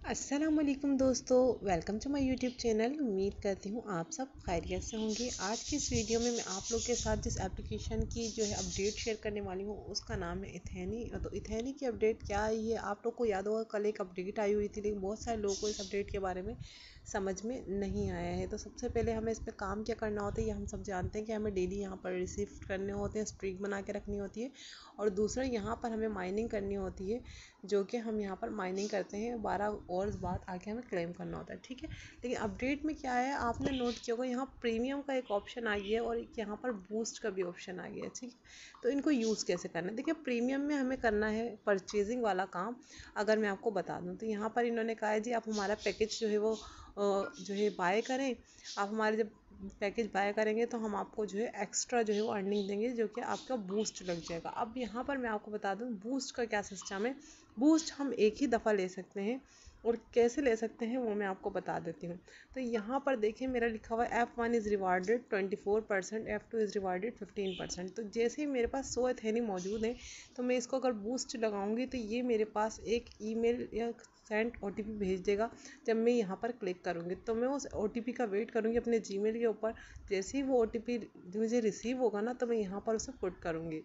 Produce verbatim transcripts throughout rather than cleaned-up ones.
अस्सलाम वालेकुम दोस्तों, welcome to my YouTube channel. उम्मीद करती हूँ आप सब खैरियत से होंगे। आज की इस वीडियो में मैं आप लोग के साथ जिस एप्लीकेशन की जो है अपडेट शेयर करने वाली हूँ उसका नाम है इथेनी। तो इथेनी की अपडेट क्या आई है, आप लोग को याद होगा कल एक अपडेट आई हुई थी, लेकिन बहुत सारे लोगों को इस अपडेट के बारे में समझ में नहीं आया है। तो सबसे पहले हमें इस पर काम क्या करना होता है, ये हम सब जानते हैं कि हमें डेली यहाँ पर रिसीव करने होते हैं, स्ट्रीक बना के रखनी होती है। और दूसरा यहाँ पर हमें माइनिंग करनी होती है, जो कि हम यहाँ पर माइनिंग करते हैं, बारह और बाद आके हमें क्लेम करना होता है। ठीक है, लेकिन अपडेट में क्या है, आपने नोट किया होगा यहाँ प्रीमियम का एक ऑप्शन आ गया है और एक यहाँ पर बूस्ट का भी ऑप्शन आ गया है। ठीक है, तो इनको यूज़ कैसे करना है, देखिए प्रीमियम में हमें करना है परचेजिंग वाला काम। अगर मैं आपको बता दूँ तो यहाँ पर इन्होंने कहा है जी आप हमारा पैकेज जो है वो जो है बाय करें। आप हमारे जब पैकेज बाय करेंगे तो हम आपको जो है एक्स्ट्रा जो है वो अर्निंग देंगे, जो कि आपका बूस्ट लग जाएगा। अब यहाँ पर मैं आपको बता दूँ बूस्ट का क्या सिस्टम है। बूस्ट हम एक ही दफ़ा ले सकते हैं और कैसे ले सकते हैं वो मैं आपको बता देती हूँ। तो यहाँ पर देखिए मेरा लिखा हुआ F one is rewarded twenty four percent, F two is rewarded fifteen percent. तो जैसे ही मेरे पास सौ एथेनी मौजूद है तो मैं इसको अगर बूस्ट लगाऊंगी तो ये मेरे पास एक ईमेल या सेंड ओटीपी भेज देगा। जब मैं यहाँ पर क्लिक करूँगी तो मैं उस ओटीपी का वेट करूँगी अपने जीमेल के ऊपर। जैसे ही वो ओटीपी मुझे रिसीव होगा ना तो मैं यहाँ पर उसे पुट करूँगी।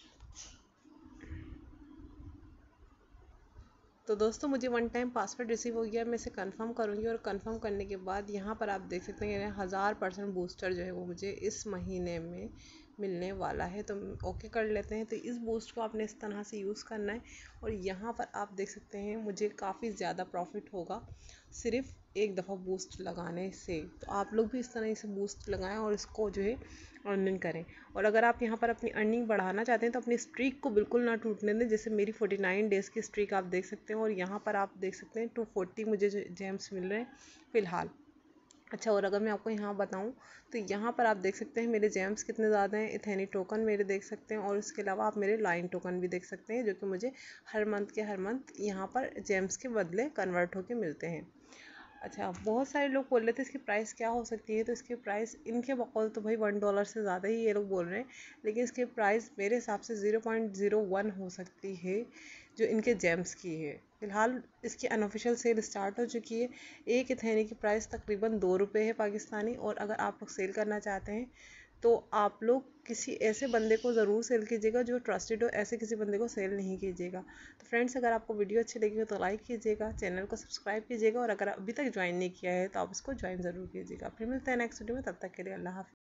तो दोस्तों मुझे वन टाइम पासवर्ड रिसीव हो गया, मैं इसे कंफर्म करूँगी और कंफर्म करने के बाद यहाँ पर आप देख सकते हैं हज़ार परसेंट बूस्टर जो है वो मुझे इस महीने में मिलने वाला है। तो ओके कर लेते हैं। तो इस बूस्ट को आपने इस तरह से यूज़ करना है और यहाँ पर आप देख सकते हैं मुझे काफ़ी ज़्यादा प्रॉफिट होगा सिर्फ एक दफ़ा बूस्ट लगाने से। तो आप लोग भी इस तरह से बूस्ट लगाएं और इसको जो है अर्निंग करें। और अगर आप यहाँ पर अपनी अर्निंग बढ़ाना चाहते हैं तो अपनी स्ट्रीक को बिल्कुल ना टूटने दें। जैसे मेरी फोर्टी नाइन डेज़ की स्ट्रीक आप देख सकते हैं और यहाँ पर आप देख सकते हैं टू फोर्टी मुझे जेम्स मिल रहे हैं फ़िलहाल। अच्छा, और अगर मैं आपको यहाँ बताऊँ तो यहाँ पर आप देख सकते हैं मेरे जेम्स कितने ज़्यादा हैं। इथेनी टोकन मेरे देख सकते हैं और इसके अलावा आप मेरे लाइन टोकन भी देख सकते हैं, जो कि मुझे हर मंथ के हर मंथ यहाँ पर जेम्स के बदले कन्वर्ट होके मिलते हैं। अच्छा, बहुत सारे लोग बोल रहे थे इसकी प्राइस क्या हो सकती है। तो इसकी प्राइस इनके बकौल तो भाई वन डॉलर से ज़्यादा ही ये लोग बोल रहे हैं, लेकिन इसकी प्राइस मेरे हिसाब से ज़ीरो पॉइंट ज़ीरो वन हो सकती है जो इनके जेम्स की है। फ़िलहाल इसकी अनऑफिशियल सेल स्टार्ट हो चुकी है। एक इथेनी की प्राइस तकरीबन दो रुपये है पाकिस्तानी। और अगर आप लोग सेल करना चाहते हैं तो आप लोग किसी ऐसे बंदे को ज़रूर सेल कीजिएगा जो ट्रस्टेड हो, ऐसे किसी बंदे को सेल नहीं कीजिएगा। तो फ्रेंड्स, अगर आपको वीडियो अच्छी लगी हो तो लाइक कीजिएगा, चैनल को सब्सक्राइब कीजिएगा और अगर अभी तक ज्वाइन नहीं किया है तो आप इसको ज्वाइन ज़रूर कीजिएगा। फिर मिलते हैं नेक्स्ट वीडियो में, तब तक के लिए अल्लाह हाफ़िज़।